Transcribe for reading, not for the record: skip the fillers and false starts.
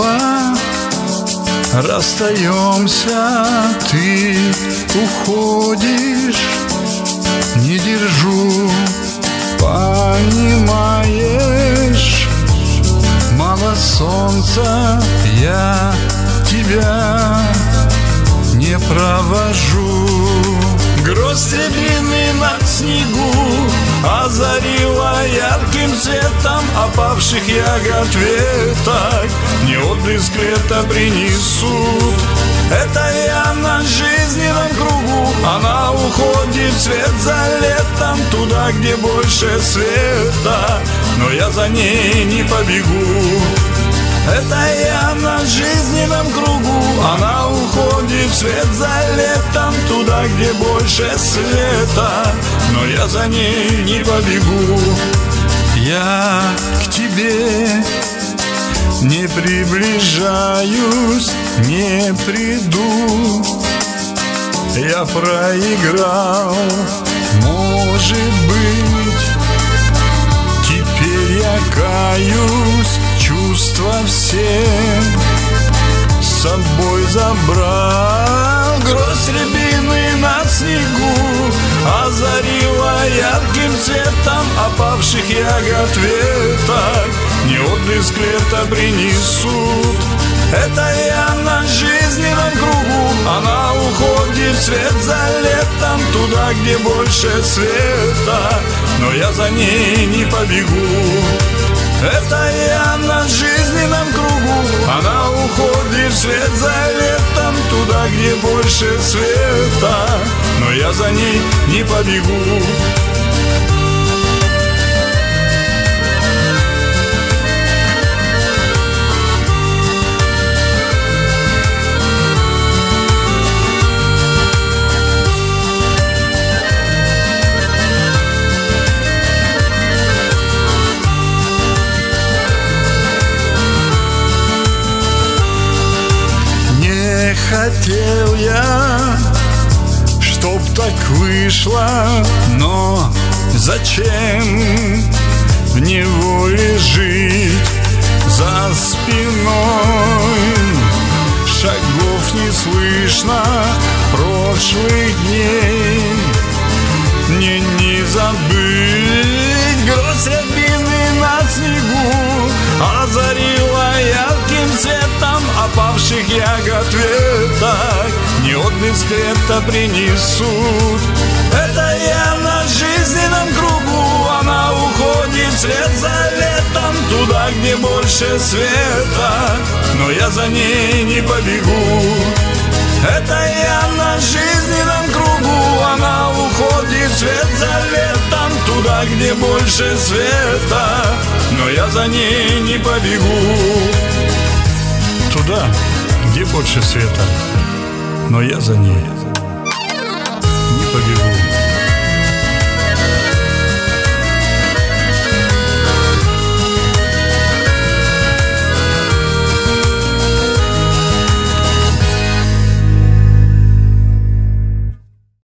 снова расстаемся, ты уходишь, не держу, понимаешь, мало солнца, я тебя не провожу. Гроздь рябины на снегу озарила ярким цветом опавших ягод веток. Не отблеск лета принесут. Это я на жизненном кругу. Она уходит вслед за летом туда, где больше света, но я за ней не побегу. Это я на жизненном кругу. Она уходит вслед за летом туда, где больше света, но я за ней не побегу. Я к тебе не приближаюсь, не приду. Я проиграл, может быть. Теперь я каюсь, чувства все с собой забрал. Гроздь рябины на снегу озарила ярким цветом опавших ягод веток. Не отблеск лета принесут. Это я на жизненном кругу. Она уходит вслед за летом туда, где больше света, но я за ней не побегу. Это я на жизненном кругу. Она уходит вслед за летом туда, где больше света, но я за ней не побегу. Хотел я, чтоб так вышло, но зачем в неволе жить? За спиной шагов не слышно прошлых дней. Мне не забыть гроздь рябины на снегу озарила ярким цветом опавших ягод веток. Не отблеск лета принесут. Это я на жизненном кругу. Она уходит вслед за летом туда, где больше света, но я за ней не побегу. Это я на жизненном кругу. Она уходит вслед за летом туда, где больше света, но я за ней не побегу. Туда, где больше света, но я за ней не побегу.